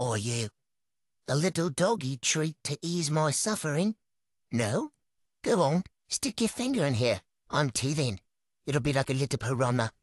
Or you? A little doggy treat to ease my suffering? No? Go on, stick your finger in here. I'm teething. It'll be like a little piranha.